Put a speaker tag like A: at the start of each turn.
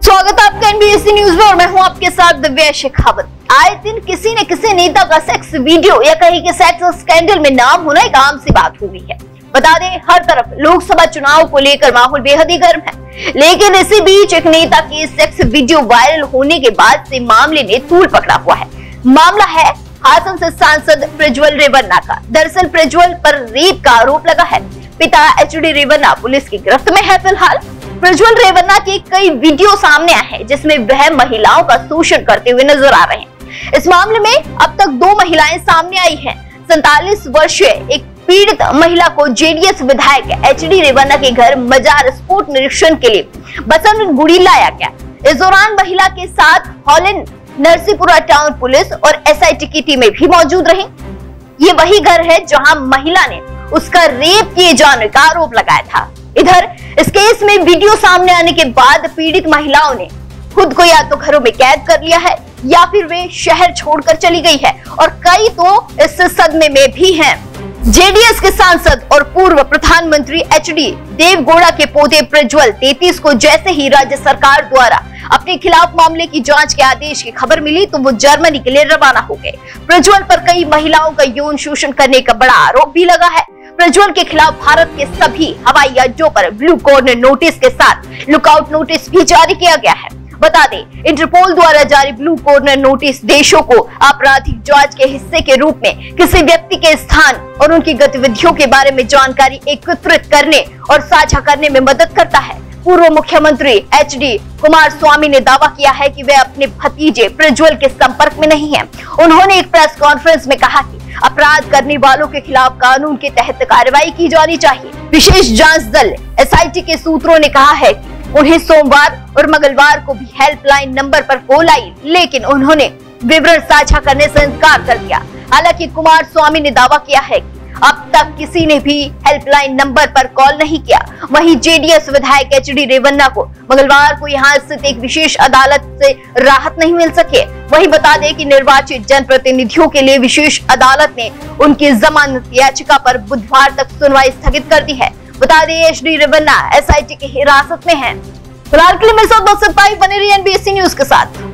A: स्वागत है आपका एनबीसी न्यूज में और मैं हूं आपके साथ दिव्या शेखावत। आए दिन किसी न किसी नेता का सेक्स वीडियो या कहीं के सेक्स स्कैंडल में नाम होना एक आम सी बात हो गई है। बता दें, हर तरफ लोकसभा चुनाव को लेकर माहौल बेहद ही गर्म है, लेकिन इसी बीच एक नेता की सेक्स वीडियो वायरल होने के बाद से मामले ने तूल पकड़ा हुआ है। मामला है हासन से सांसद प्रज्वल रेवन्ना का। दरअसल प्रज्वल पर रेप का आरोप लगा है। पिता एचडी रेवन्ना पुलिस की गिरफ्त में है। फिलहाल प्रज्वल रेवन्ना के कई वीडियो सामने आए हैं जिसमें वह महिलाओं का शोषण करते हुए नजर आ रहे हैं। इस मामले में अब तक 2 महिलाएं सामने आई हैं। 47 वर्षीय एक पीड़ित महिला को जेडीएस विधायक एचडी रेवन्ना के घर मजार स्पोर्ट निरीक्षण के लिए बसंतगुड़ी लाया गया। इस दौरान महिला के साथ हॉलैंड नरसीपुरा टाउन पुलिस और एसआईटी की टीमें भी मौजूद रही। ये वही घर है जहां महिला ने उसका रेप किए जाने का आरोप लगाया था। इधर इस केस में वीडियो सामने आने के बाद पीड़ित महिलाओं ने खुद को या तो घरों में कैद कर लिया है या फिर वे शहर छोड़कर चली गई है और कई तो इस सदमे में भी हैं। जेडीएस के सांसद और पूर्व प्रधानमंत्री एचडी देवगौड़ा के पोते प्रज्वल 33 को जैसे ही राज्य सरकार द्वारा अपने खिलाफ मामले की जांच के आदेश की खबर मिली तो वो जर्मनी के लिए रवाना हो गए। प्रज्वल पर कई महिलाओं का यौन शोषण करने का बड़ा आरोप भी लगा है। प्रज्वल के खिलाफ भारत के सभी हवाई अड्डों पर ब्लू कॉर्नर नोटिस के साथ लुकआउट नोटिस भी जारी किया गया है। बता दें, इंटरपोल द्वारा जारी ब्लू कॉर्नर नोटिस देशों को आपराधिक जांच के हिस्से के रूप में किसी व्यक्ति के स्थान और उनकी गतिविधियों के बारे में जानकारी एकत्रित करने और साझा करने में मदद करता है। पूर्व मुख्यमंत्री एचडी कुमारस्वामी ने दावा किया है कि वे अपने भतीजे प्रज्वल के संपर्क में नहीं हैं। उन्होंने एक प्रेस कॉन्फ्रेंस में कहा कि अपराध करने वालों के खिलाफ कानून के तहत कार्रवाई की जानी चाहिए। विशेष जांच दल एसआईटी के सूत्रों ने कहा है कि उन्हें सोमवार और मंगलवार को भी हेल्पलाइन नंबर पर कॉल आई, लेकिन उन्होंने विवरण साझा करने से इनकार कर दिया। हालांकि कुमारस्वामी ने दावा किया है कि अब तक किसी ने भी हेल्पलाइन नंबर पर कॉल नहीं किया। वहीं जेडीएस विधायक एचडी रेवन्ना को मंगलवार को यहां स्थित एक विशेष अदालत से राहत नहीं मिल सके। वहीं बता दें कि निर्वाचित जनप्रतिनिधियों के लिए विशेष अदालत ने उनकी जमानत याचिका पर बुधवार तक सुनवाई स्थगित कर दी है। बता दें, एचडी रेवन्ना एसआईटी की हिरासत में है। फिलहाल के लिए मेरे साथ बने रहिए एनबीसी न्यूज के साथ।